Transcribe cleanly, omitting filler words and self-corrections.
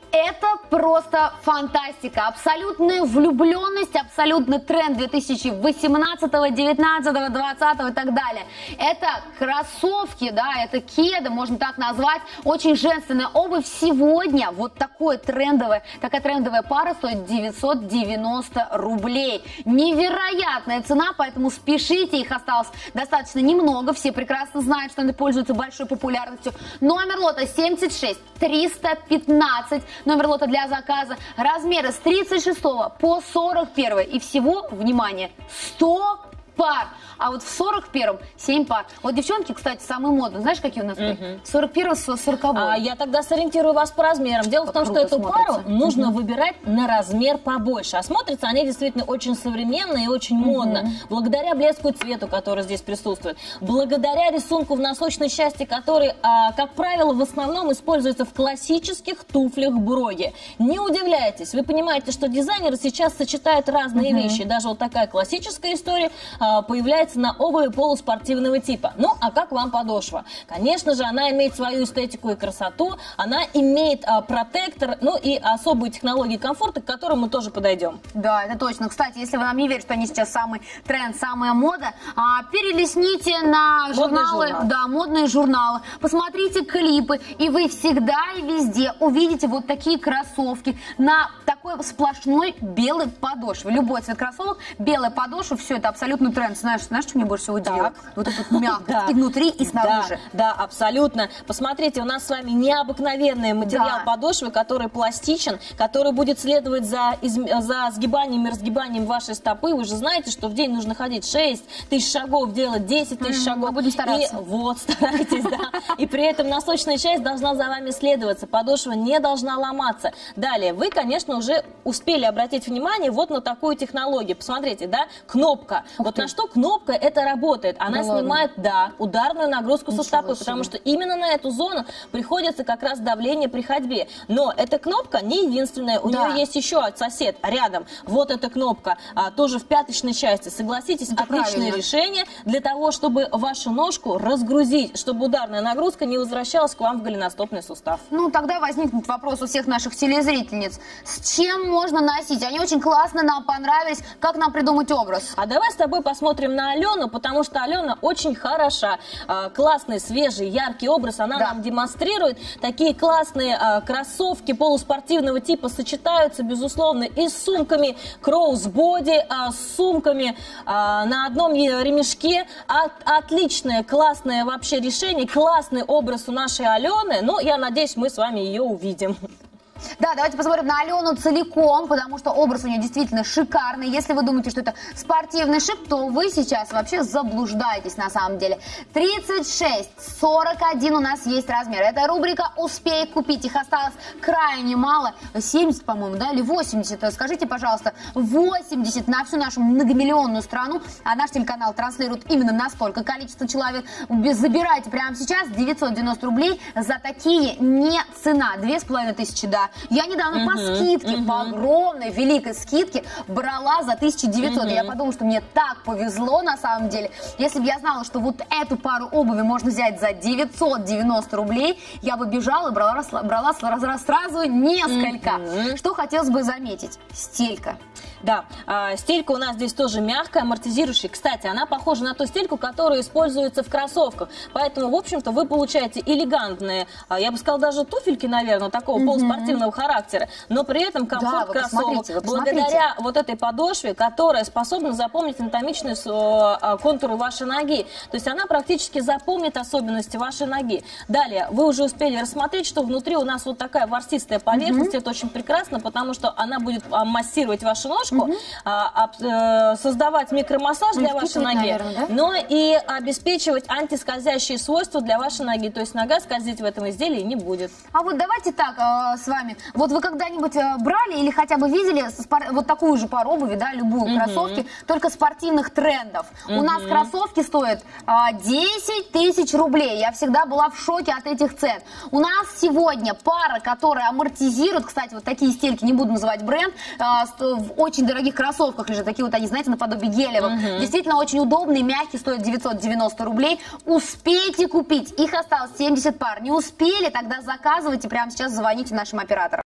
Это просто фантастика, абсолютная влюбленность, абсолютный тренд 2018, 19, 20 и так далее. Это кроссовки, да, это кеды, можно так назвать, очень женственная обувь. Сегодня вот такая трендовая пара стоит 990 рублей. Невероятная цена, поэтому спешите, их осталось достаточно немного, все прекрасно знают, что они пользуются большой популярностью. Номер лота 76 315. Номер лота для заказа. Размеры с 36 по 41. И всего, внимание, 100 пар. А вот в 41-м 7 пар. Вот девчонки, кстати, самые модные. Знаешь, какие у нас были? 41-й, 40-й. Я тогда сориентирую вас по размерам. Дело в том, что эту пару нужно выбирать на размер побольше. А смотрятся они действительно очень современно и очень модно. Благодаря блеску и цвету, который здесь присутствует. Благодаря рисунку в носочной части, который, как правило, в основном используется в классических туфлях Броги. Не удивляйтесь. Вы понимаете, что дизайнеры сейчас сочетают разные вещи. Даже вот такая классическая история появляется на обуви полуспортивного типа. Ну, а как вам подошва? Конечно же, она имеет свою эстетику и красоту, она имеет протектор, ну и особые технологии комфорта, к которым мы тоже подойдем. Да, это точно. Кстати, если вы нам не верите, что они сейчас самый тренд, самая мода, перелистните на журналы, модные журналы, посмотрите клипы, и вы всегда и везде увидите вот такие кроссовки на такой сплошной белой подошве. Любой цвет кроссовок, белая подошва, все это абсолютно тренд. Знаешь, что меня больше всего удивило? Вот эта вот мягкость и внутри, и снаружи. Да, абсолютно. Посмотрите, у нас с вами необыкновенный материал подошвы, который пластичен, который будет следовать за сгибанием и разгибанием вашей стопы. Вы же знаете, что в день нужно ходить 6 тысяч шагов, делать 10 тысяч шагов. Будем стараться. И вот, старайтесь, да. И при этом носочная часть должна за вами следоваться. Подошва не должна ломаться. Далее, вы, конечно, уже успели обратить внимание вот на такую технологию. Посмотрите, да, кнопка. Вот на что кнопка это работает? Она снимает, ударную нагрузку со стопы, потому что именно на эту зону приходится как раз давление при ходьбе. Но эта кнопка не единственная, у нее есть еще сосед рядом. Вот эта кнопка, тоже в пяточной части. Согласитесь, это отличное решение для того, чтобы вашу ножку разгрузить, чтобы ударная нагрузка не возвращалась к вам в голеностопный сустав. Ну, тогда возникнет вопрос у всех наших телезрительниц. С чем можно носить? Они очень классно нам понравились. Как нам придумать образ? А давай с тобой посмотрим на Алену, потому что Алена очень хороша. Классный, свежий, яркий образ она нам демонстрирует. Такие классные кроссовки полуспортивного типа сочетаются, безусловно, и с сумками кроссбоди, с сумками на одном ремешке. Отличное, классное вообще решение, классный образ у нашей Алены. Ну, я надеюсь, мы с вами ее увидим. Да, давайте посмотрим на Алену целиком, потому что образ у нее действительно шикарный. Если вы думаете, что это спортивный шик, то вы сейчас вообще заблуждаетесь на самом деле. 36, 41 у нас есть размер. Это рубрика «Успей купить». Их осталось крайне мало. 70, по-моему, да, или 80. Скажите, пожалуйста, 80 на всю нашу многомиллионную страну, а наш телеканал транслирует именно на столько количество человек. Забирайте прямо сейчас 990 рублей. За такие не цена. 2500, да. Я недавно по скидке, по огромной, великой скидке брала за 1900. Я подумала, что мне так повезло на самом деле. Если бы я знала, что вот эту пару обуви можно взять за 990 рублей, я бы бежала и брала сразу несколько. Что хотелось бы заметить? Стелька. Да, стелька у нас здесь тоже мягкая, амортизирующая. Кстати, она похожа на ту стельку, которая используется в кроссовках. Поэтому, в общем-то, вы получаете элегантные, я бы сказала, даже туфельки, наверное, такого полуспортивного характера, но при этом комфорт кроссовок. Благодаря вот этой подошве, которая способна запомнить анатомичные контуры вашей ноги. То есть она практически запомнит особенности вашей ноги. Далее, вы уже успели рассмотреть, что внутри у нас вот такая ворсистая поверхность. Это очень прекрасно, потому что она будет массировать вашу ножку, создавать микромассаж для вашей ноги, наверное, но и обеспечивать антискользящие свойства для вашей ноги. То есть нога скользить в этом изделии не будет. А вот давайте так с вами. Вот вы когда-нибудь брали или хотя бы видели вот такую же пару обуви, да, любую кроссовки, только спортивных трендов? У нас кроссовки стоят 10 тысяч рублей. Я всегда была в шоке от этих цен. У нас сегодня пара, которая амортизирует, кстати, вот такие стельки, не буду называть бренд, в очень дорогих кроссовках лежат, такие вот они, знаете, наподобие гелевых. Действительно очень удобные, мягкие, стоят 990 рублей. Успейте купить. Их осталось 70 пар. Не успели, тогда заказывайте, прямо сейчас звоните нашим операторам.